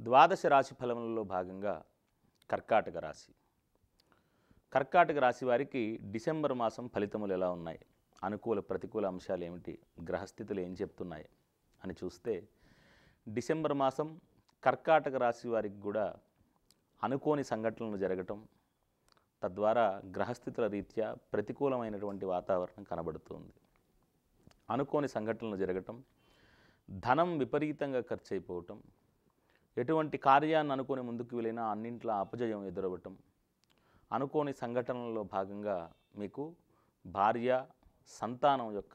ద్వాదశ రాశి ఫలములలో భాగంగా కర్కాటక రాశి. కర్కాటక రాశి వారికి డిసెంబర్ మాసం ఫలితములు ఎలా ఉన్నాయి, అనుకూల ప్రతికూల అంశాలు ఏమిటి, గ్రహస్థితులు ఏం చెప్తున్నాయి అని చూస్తే, డిసెంబర్ మాసం కర్కాటక రాశి వారికి కూడా అనుకోని సంఘటనలు జరగటం, తద్వారా గ్రహస్థితుల రీత్యా ప్రతికూలమైనటువంటి వాతావరణం కనబడుతుంది. అనుకోని సంఘటనలు జరగటం, ధనం విపరీతంగా ఖర్చు అయిపోవటం, ఎటువంటి కార్యాన్ని అనుకుని ముందుకు వెళ్ళినా అన్నింట్లో అపజయం ఎదురవ్వటం, అనుకోని సంఘటనలలో భాగంగా మీకు భార్య సంతానం యొక్క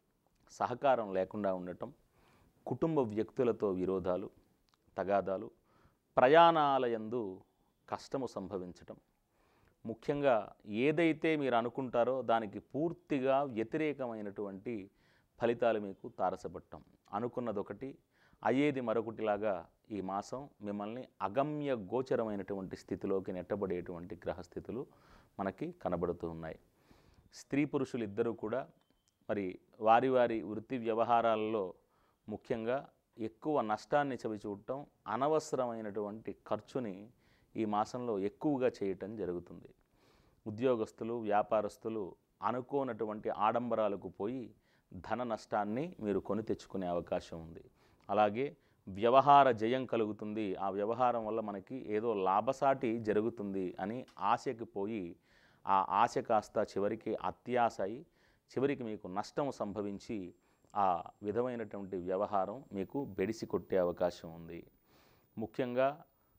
సహకారం లేకుండా ఉండటం, కుటుంబ వ్యక్తులతో విరోధాలు, తగాదాలు, ప్రయాణాలయందు కష్టము సంభవించటం, ముఖ్యంగా ఏదైతే మీరు అనుకుంటారో దానికి పూర్తిగా వ్యతిరేకమైనటువంటి ఫలితాలు మీకు తారసపడటం, అనుకున్నదొకటి అయ్యేది మరొకటిలాగా ఈ మాసం మిమ్మల్ని అగమ్య గోచరమైనటువంటి స్థితిలోకి నెట్టబడేటువంటి గ్రహస్థితులు మనకి కనబడుతూ ఉన్నాయి. స్త్రీ పురుషులు ఇద్దరూ కూడా మరి వారి వారి వృత్తి వ్యవహారాలలో ముఖ్యంగా ఎక్కువ నష్టాన్ని చవిచూడటం, అనవసరమైనటువంటి ఖర్చుని ఈ మాసంలో ఎక్కువగా చేయటం జరుగుతుంది. ఉద్యోగస్తులు, వ్యాపారస్తులు అనుకోనటువంటి ఆడంబరాలకు పోయి ధన నష్టాన్ని మీరు కొని తెచ్చుకునే అవకాశం ఉంది. అలాగే వ్యవహార జయం కలుగుతుంది, ఆ వ్యవహారం వల్ల మనకి ఏదో లాభసాటి జరుగుతుంది అని ఆశకి పోయి ఆ ఆశ కాస్త చివరికి అత్యాశ అయి చివరికి మీకు నష్టం సంభవించి ఆ విధమైనటువంటి వ్యవహారం మీకు బెడిసి కొట్టే అవకాశం ఉంది. ముఖ్యంగా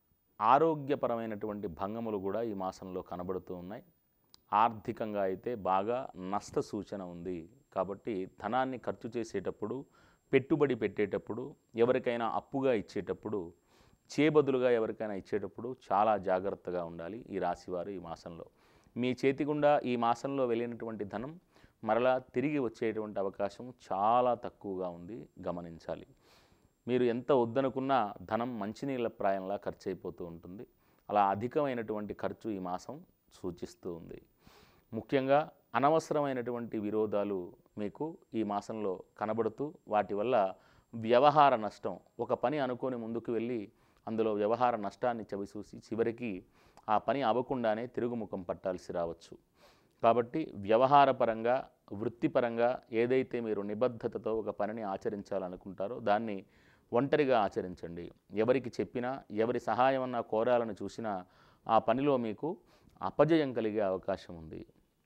ఆరోగ్యపరమైనటువంటి భంగములు కూడా ఈ మాసంలో కనబడుతూ ఉన్నాయి. ఆర్థికంగా అయితే బాగా నష్ట సూచన ఉంది. కాబట్టి ధనాన్ని ఖర్చు చేసేటప్పుడు, పెట్టుబడి పెట్టేటప్పుడు, ఎవరికైనా అప్పుగా ఇచ్చేటప్పుడు, చేబదులుగా ఎవరికైనా ఇచ్చేటప్పుడు చాలా జాగ్రత్తగా ఉండాలి ఈ రాశివారు ఈ మాసంలో. మీ చేతి గుండా ఈ మాసంలో వెళ్ళినటువంటి ధనం మరలా తిరిగి వచ్చేటువంటి అవకాశం చాలా తక్కువగా ఉంది, గమనించాలి. మీరు ఎంత వద్దనుకున్నా ధనం మంచినీళ్ళ ప్రాయంలా ఖర్చు అయిపోతూ ఉంటుంది. అలా అధికమైనటువంటి ఖర్చు ఈ మాసం సూచిస్తూ ఉంది. ముఖ్యంగా అనవసరమైనటువంటి విరోధాలు మీకు ఈ మాసంలో కనబడుతూ వాటి వల్ల వ్యవహార నష్టం, ఒక పని అనుకొని ముందుకు వెళ్ళి అందులో వ్యవహార నష్టాన్ని చవిచూసి చివరికి ఆ పని అవ్వకుండానే తిరుగుముఖం పట్టాల్సి రావచ్చు. కాబట్టి వ్యవహారపరంగా, వృత్తిపరంగా ఏదైతే మీరు నిబద్ధతతో ఒక పనిని ఆచరించాలనుకుంటారో దాన్ని ఒంటరిగా ఆచరించండి. ఎవరికి చెప్పినా, ఎవరి సహాయం అన్నా కోరాలని చూసినా ఆ పనిలో మీకు అపజయం కలిగే అవకాశం ఉంది.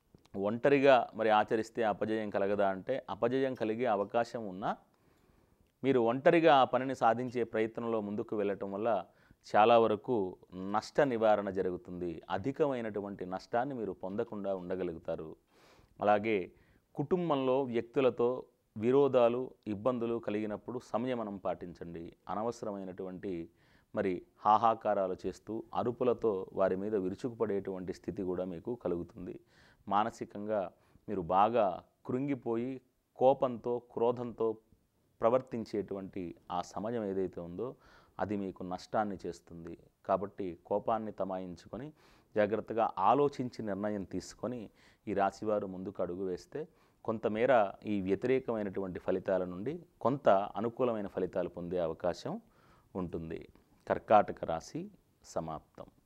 ఒంటరిగా మరి ఆచరిస్తే అపజయం కలగదా అంటే, అపజయం కలిగే అవకాశం ఉన్నా మీరు ఒంటరిగా ఆ పనిని సాధించే ప్రయత్నంలో ముందుకు వెళ్ళటం వల్ల చాలా వరకు నష్ట నివారణ జరుగుతుంది. అధికమైనటువంటి నష్టాన్ని మీరు పొందకుండా ఉండగలుగుతారు. అలాగే కుటుంబంలో వ్యక్తులతో విరోధాలు, ఇబ్బందులు కలిగినప్పుడు సంయమనం పాటించండి. అనవసరమైనటువంటి మరి హాహాకారాలు చేస్తూ అరుపులతో వారి మీద విరుచుకుపడేటువంటి స్థితి కూడా మీకు కలుగుతుంది. మానసికంగా మీరు బాగా కృంగిపోయి కోపంతో, క్రోధంతో ప్రవర్తించేటువంటి ఆ సమయం ఏదైతే ఉందో అది మీకు నష్టాన్ని చేస్తుంది. కాబట్టి కోపాన్ని తమాయించుకొని జాగ్రత్తగా ఆలోచించి నిర్ణయం తీసుకొని ఈ రాశివారు ముందుకు అడుగు వేస్తే కొంతమేర ఈ వ్యతిరేకమైనటువంటి ఫలితాల నుండి కొంత అనుకూలమైన ఫలితాలు పొందే అవకాశం ఉంటుంది. కర్కాటక రాశి సమాప్తం.